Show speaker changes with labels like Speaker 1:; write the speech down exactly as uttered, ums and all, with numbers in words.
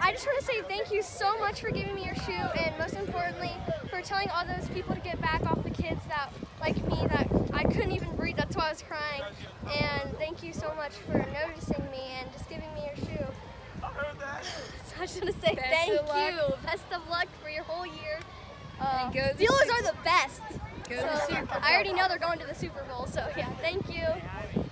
Speaker 1: I just want to say thank you so much for giving me your shoe, and most importantly, for telling all those people to get back off the kids that, like me, that I couldn't even breathe, that's why I was crying. And thank you so much for noticing me and just giving me your shoe. So I just want to say
Speaker 2: Best
Speaker 1: thank
Speaker 2: of luck.
Speaker 1: you. Best of luck for your whole year. Uh,
Speaker 2: And go to the
Speaker 1: Steelers
Speaker 2: Super-
Speaker 1: are the best.
Speaker 2: Go to the
Speaker 1: So
Speaker 2: Super Bowl.
Speaker 1: I already know they're going to the Super Bowl, so yeah, thank you.